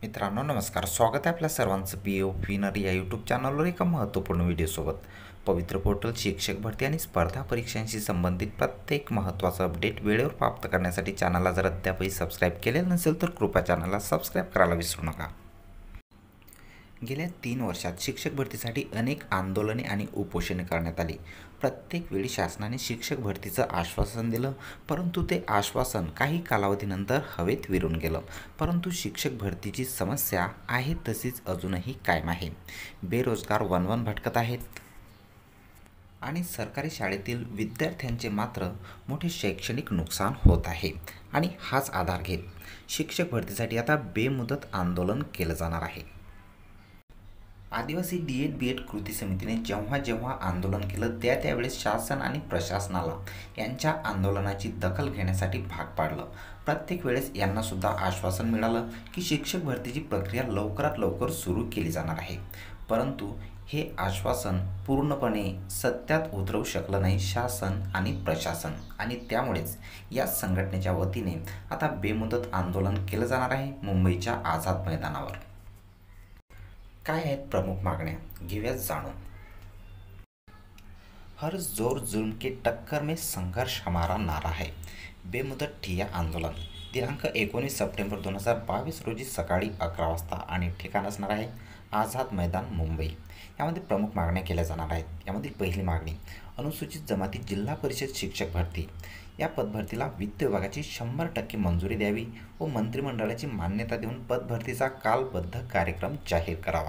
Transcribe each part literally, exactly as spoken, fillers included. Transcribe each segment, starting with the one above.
मित्रांनो नमस्कार, स्वागत आहे आपल्या सर्वांचं पी ओ विनर या यूट्यूब चॅनलवर एका महत्त्वपूर्ण व्हिडिओसोबत. पवित्र पोर्टल शिक्षक भरती आणि स्पर्धा परीक्षांशी संबंधित प्रत्येक महत्त्वाचं अपडेट वेळेवर प्राप्त करण्यासाठी चॅनलला जर अद्यापही सबस्क्राईब केलेलं नसेल तर कृपया चॅनलला सबस्क्राईब करायला विसरू नका. गेल्या तीन वर्षात शिक्षक भरतीसाठी अनेक आंदोलने आणि उपोषणे करण्यात आली. प्रत्येक वेळी शासनाने शिक्षक भरतीचं आश्वासन दिलं, परंतु ते आश्वासन काही कालावधीनंतर हवेत विरून गेलं. परंतु शिक्षक भरतीची समस्या आहे तशीच अजूनही कायम आहे. बेरोजगार वणवण भटकत आहेत आणि सरकारी शाळेतील विद्यार्थ्यांचे मात्र मोठे शैक्षणिक नुकसान होत आहे. आणि हाच आधार घेत शिक्षक भरतीसाठी आता बेमुदत आंदोलन केलं जाणार आहे. आदिवासी डी एड बी एड कृती समितीने जेव्हा जेव्हा आंदोलन केलं त्या त्यावेळेस शासन आणि प्रशासनाला यांच्या आंदोलनाची दखल घेण्यासाठी भाग पाडलं. प्रत्येक वेळेस यांना सुद्धा आश्वासन मिळालं की शिक्षक भरतीची प्रक्रिया लवकरात लवकर सुरू केली जाणार आहे. परंतु हे आश्वासन पूर्णपणे सत्यात उतरवू शकलं नाही शासन आणि प्रशासन, आणि त्यामुळेच या संघटनेच्या वतीने आता बेमुदत आंदोलन केलं जाणार आहे मुंबईच्या आझाद मैदानावर. काय आहेत प्रमुख मागण्या, घेऊयात जाणून. हर जोर जुल्म के टक्कर में संघर्ष हमारा नारा है. बेमुदत ठिय्या आंदोलन दिनांक एकोणीस सप्टेंबर दोन हजार बावीस रोजी सकाळी अकरा वाजता आणि ठिकाण असणार आहे आझाद मैदान मुंबई. यामध्ये प्रमुख मागण्या केल्या जाणार आहेत. यामधील पहिली मागणी, अनुसूचित जमाती जिल्हा परिषद शिक्षक भरती या पदभरतीला वित्त विभागाची शंभर टक्के मंजुरी द्यावी व मंत्रिमंडळाची मान्यता देऊन पदभरतीचा कालबद्ध कार्यक्रम जाहीर करावा.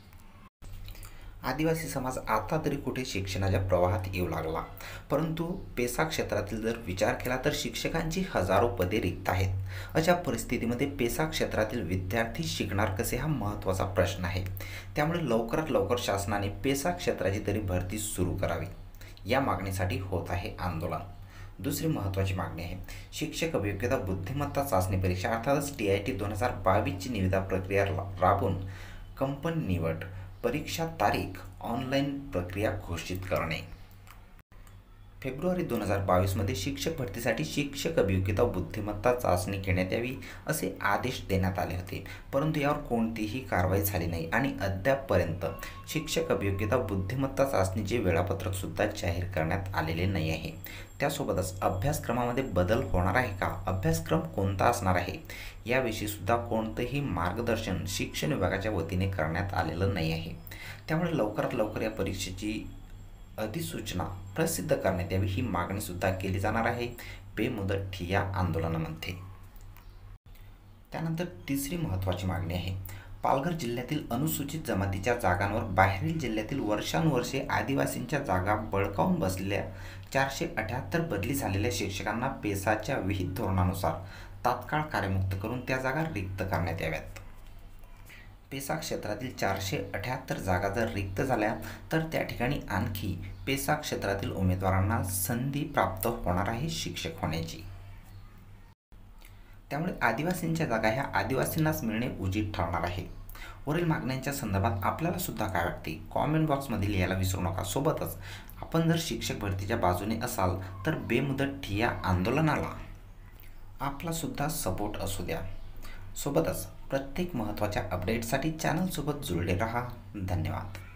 आदिवासी समाज आता तरी कुठे शिक्षणाच्या प्रवाहात येऊ लागला, परंतु पेसा क्षेत्रातील जर विचार केला तर शिक्षकांची हजारो पदे रिक्त आहेत. अशा परिस्थितीमध्ये पेसा क्षेत्रातील विद्यार्थी शिकणार कसे हा महत्त्वाचा प्रश्न आहे. त्यामुळे लवकरात लवकर शासनाने पेसा क्षेत्राची तरी भरती सुरू करावी. या मागणीसाठी होत आहे आंदोलन. दुसरी महत्त्वाची मागणी आहे शिक्षक अभियोग्यता बुद्धिमत्ता चाचणी परीक्षा अर्थातच टी आय टी दोन हजार बावीसची निविदा प्रक्रिया राबवून कंपनी निवड परीक्षा तारीख ऑनलाईन प्रक्रिया घोषित करणे. फेब्रुवारी दोन हजार बावीसमध्ये शिक्षक भरतीसाठी शिक्षक अभियोग्यता बुद्धिमत्ता चाचणी घेण्यात यावी असे आदेश देण्यात आले होते, परंतु यावर कोणतीही कारवाई झाली नाही आणि अद्यापपर्यंत शिक्षक अभियोग्यता बुद्धिमत्ता चाचणीचे वेळापत्रकसुद्धा जाहीर करण्यात आलेले नाही आहे. त्यासोबतच अभ्यासक्रमामध्ये बदल होणार आहे का, अभ्यासक्रम कोणता असणार आहे याविषयी सुद्धा कोणतंही मार्गदर्शन शिक्षण विभागाच्या वतीने करण्यात आलेलं नाही आहे. त्यामुळे लवकरात लवकर या परीक्षेची अधिसूचना प्रसिद्ध करण्यात यावी ही मागणीसुद्धा केली जाणार आहे बेमुदत ठिय्या आंदोलनामध्ये. त्यानंतर तिसरी महत्त्वाची मागणी आहे पालघर जिल्ह्यातील अनुसूचित जमातीच्या जागांवर बाहेरील जिल्ह्यातील वर्षानुवर्षे आदिवासींच्या जागा बळकावून बसलेल्या चारशे अठ्याहत्तर बदली झालेल्या शिक्षकांना पेसाच्या विहित धोरणानुसार तात्काळ कार्यमुक्त करून त्या जागा रिक्त करण्यात याव्यात. पेसा क्षेत्रातील चारशे अठ्याहत्तर जागा जर रिक्त झाल्या तर त्या ठिकाणी आणखी पेसा क्षेत्रातील उमेदवारांना संधी प्राप्त होणार आहे शिक्षक होण्याची. त्यामुळे आदिवासींच्या जागा ह्या आदिवासींनाच मिळणे उचित ठरणार आहे. वरील मागण्यांच्या संदर्भात आपल्याला सुद्धा काय वाटते कॉमेंट बॉक्समध्ये लिहायला विसरू नका. सोबतच आपण जर शिक्षक भरतीच्या बाजूने असाल तर बेमुदत ठिय्या आंदोलनाला आपला सुद्धा सपोर्ट असू द्या. सोबतच प्रत्येक महत्त्वाच्या अपडेटसाठी चॅनलसोबत जुळले रहा. धन्यवाद.